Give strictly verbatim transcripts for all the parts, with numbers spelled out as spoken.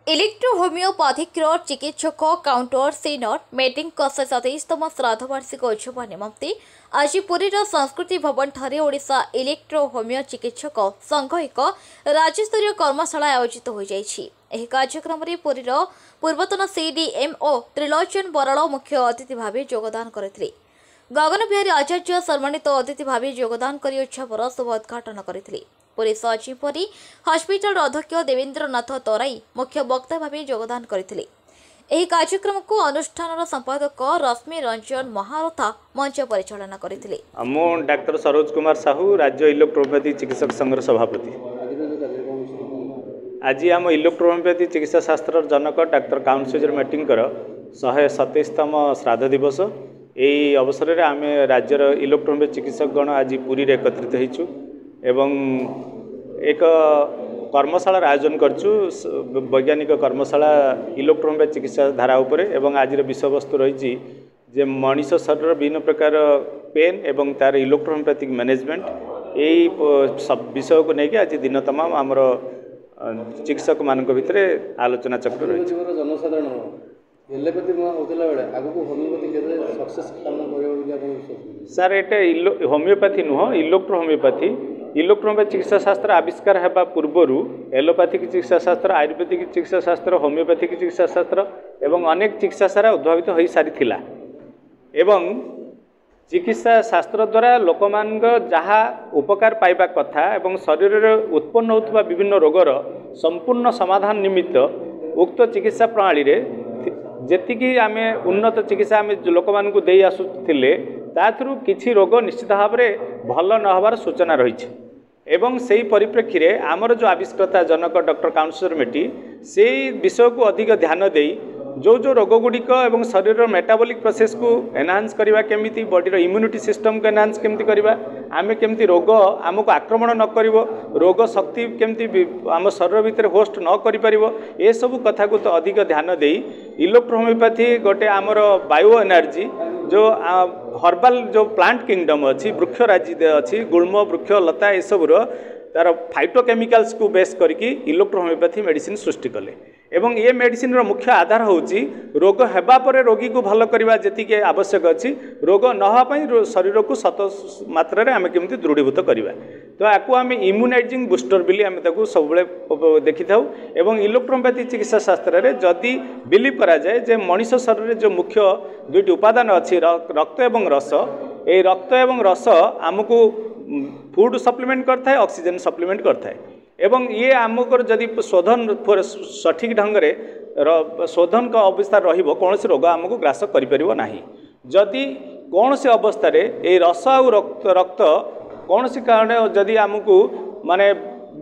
Electro homeopathic चिकित्सक काउंटर सीनियर मेटिंग सतैशतम श्राद्धवार्षिक उत्सव निमंते आज पुरीर संस्कृति भवन ठारे ओडिशा इलेक्ट्रो होमियो चिकित्सक संघ एक राज्यस्तरीय कर्मशाला आयोजित हो जाइछि। एही कार्यक्रम रे पुरीर पूर्वतन सीडीएमओ त्रिलोचन बराल मुख्य अतिथि भाव योगदान करथिले। गगन बिहारी आचार्य सम्मानित अतिथि भाव योगदान करी उत्सवर शुभ उद्घाटन करथिले। पुरी सचिवरी हस्पिटाल अध्यक्ष देवेंद्र नाथ तराई मुख्य वक्ता भाव योगदान करथिले। एही कार्यक्रम को अनुष्ठान संपादक रश्मि रंजन महारथा मंच परिचालना करथिले। मो डाक्टर सरोज कुमार साहू राज्य इलेक्ट्रोपैथी चिकित्सक संघर सभापति। आज आम इलेक्ट्रोपैथी चिकित्सा शास्त्र जनक डाक्टर काउंसिलर मीटिंग कर शहे सतैशतम श्राद्ध दिवस यही अवसर में आम राज्यर इलेक्ट्रोपैथी चिकित्सक गण आज पुरी एकत्रित होइछु एवं एक कर्मशाला आयोजन करछु। वैज्ञानिक कर्मशाला इलेक्ट्रोपैथी चिकित्सा धारा उपरे एवं आज विषय वस्तु रही जे मनीष शरीर विभिन्न प्रकार पेन एवं तार इलेक्ट्रोपैथिक मैनेजमेंट यही सब विषय को लेकिन आज दिन तमाम आमर चिकित्सक मान भितर आलोचना चक्र रही। जनसाधारण एलोपैथी नुआ होतला बेले आगु होमियोपैथी केते सक्सेस काम करियो कि आपण विश्वास सर एटे होमियोपैथी नुह इलेक्ट्रो होमियोपैथी इलेक्ट्रोपैथी चिकित्सा शास्त्र आविष्कार हेबा पूर्वरु एलोपैथिक चिकित्सा शास्त्र आयुर्वेदिक चिकित्सा शास्त्र होमियोपैथिक चिकित्सा शास्त्र एवं अनेक चिकित्सा सारा उद्भावित हो सारी थिला एवं चिकित्सा शास्त्र द्वारा लोक मान जहाँ उपकार पाइबा कथा एवं शरीर में उत्पन्न होता विभिन्न रोगर संपूर्ण समाधान निमित्त उक्त चिकित्सा प्रणाली रे जेतिकी आमे उन्नत चिकित्सा आमे लोक मान को दे आसुथिले ताथरु किछि रोग निश्चित भाव में भल न हबार सूचना रही एवं सेही परिप्रेक्षी रे आमर जो आविष्कर्ता जनक डॉक्टर काउंसिलर मेटी से विषय को अधिक ध्यान देई जो जो रोग गुड़िक एवं शरीर मेटाबॉलिक प्रोसेस को एनहांस करवा केमिति बॉडी इम्यूनिटी सिस्टम को एनहांस केमिति करवा आमे केमिति रोग आमको आक्रमण न करिवो रोग शक्ति केमिति आम शरीर भितर होस्ट न करि परिवो ए सब कथा को तो अधिक ध्यान देई इलेक्ट्रो होमियोपैथी गोटे आमर बायो एनर्जी जो हर्बाल जो प्लांट किंगडम अच्छी वृक्ष राज्य अच्छी गुल्म वृक्ष लता ये सब तार फाइटोकेमिकल्स को बेस करके इलेक्ट्रो होमियोपैथी मेडिसिन सृष्टि कले एवं ये मेडिसिन रो मुख्य आधार होची रोग हेबा परे रोगी को भल करवा जेतिके आवश्यक अच्छी रोग न शरीर को शत मात्रा रे आमे केमती दृढ़ीभूत करवा तो आपको आम इम्यूनाइजिंग बुस्टर बिली आम सब देखी था एवं इलेक्ट्रोपैथी चिकित्सा शास्त्र रे जदि बिलीव करा जाए जे मनीष शरीर जो मुख्य दुईटी उपादान अच्छी रक्त एवं रस ये रक्त एवं रस आमको फूड सप्लीमेंट करता है ऑक्सीजन सप्लीमेंट करता है एवं ये आमको जदि शोधन सठिक ढंग से शोधन का अवस्था रहिबो कौन से रोग आमको ग्रास करिपरिबो नाही जदि कौन से अवस्था रे ए रस आ रक्त रक्त कौन से कारण जदि आमको माने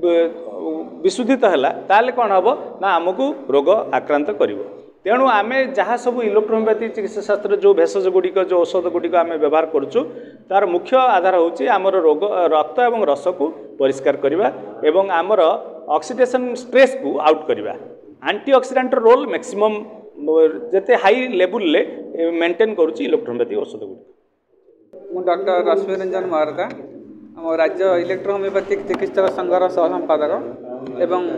विशुद्धित है ताले कौन हम ना आमको रोग आक्रांत करिवो तेणु आम जहाँ सब इलेक्ट्रोपैथी चिकित्सा शास्त्र जो भेषज गुड़िक जो औषध गुड़िक आम व्यवहार करुचु तार मुख्य आधार होची आमर रोग रक्त एवं रस को परिष्कार करवा एवं आमर ऑक्सीडेशन स्ट्रेस को आउट करवा एंटीऑक्सीडेंट रोल मैक्सिमम जेते हाई लेवल ले मेंटेन करुची इलेक्ट्रोपैथी औषध गुड़िक। मु डॉक्टर रश्मि रंजन महारथा आम राज्य इलेक्ट्रो होमियोपैथिक चिकित्सक संघर सह संपादक एवं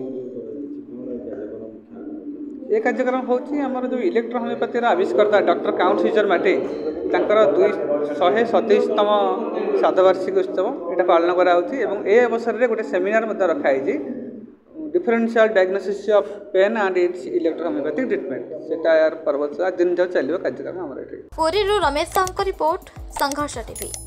ये कार्यक्रम होची हमर जो इलेक्ट्रो होमियोपैथी आविष्कर्ता डॉक्टर काउंसिलर मेटी तांकर दुई शहे सतैशतम श्राद्धवार्षिक उत्सव यहाँ पालन कराऊँगी एवं ए अवसर में गोटे सेमिनार रखाई differential diagnosis of pain and its electro homeopathic treatment से पर्व दिन जो चलो कार्यक्रम हमारे पुरी रमेश साहू रिपोर्ट संघर्ष टीवी।